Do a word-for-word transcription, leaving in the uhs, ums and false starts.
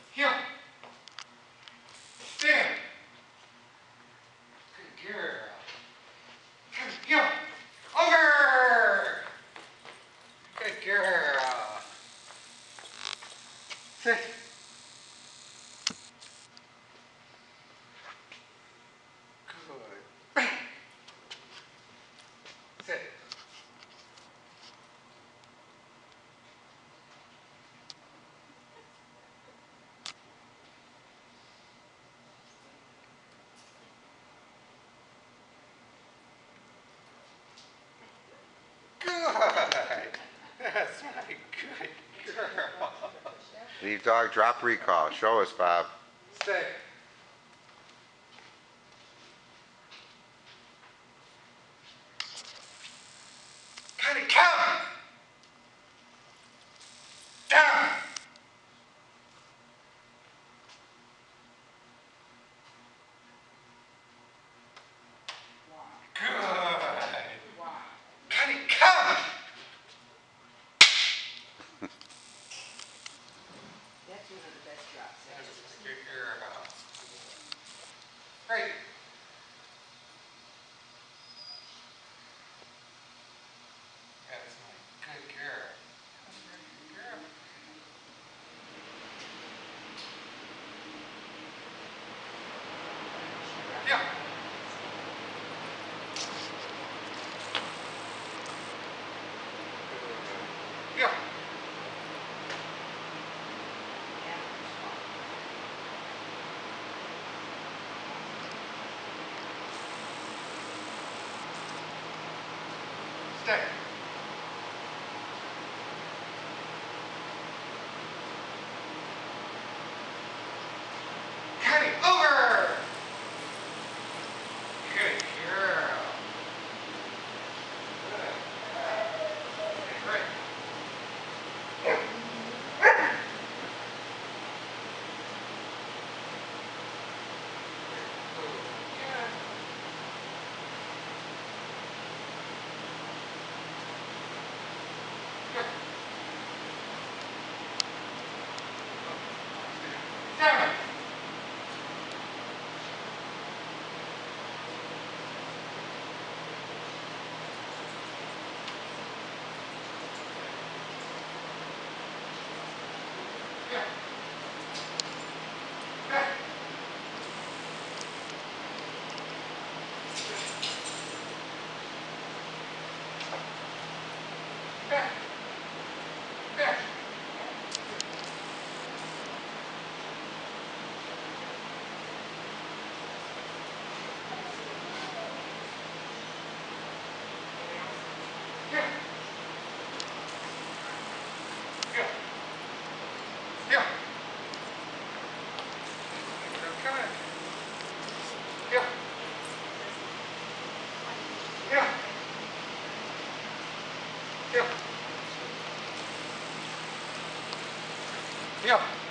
Here. Stand. Good girl. Come here. Over. Good girl. Sit. Good. Sit. Good. That's my good girl. Leave dog, drop recall. Show us, Bob. Stay. Coni, come. Down. Good. Coni, come. That's one of the best drops. Good girl. Great. That's my good girl. That's a very good girl. Yeah. Yeah. Stay. Coni, over. Good girl. Good. Great. Yeah. Good. Down. Yeah. Back. Back. Back. Yeah. Yeah. Yeah. Come on. Yeah. Yeah. Yeah. Yeah.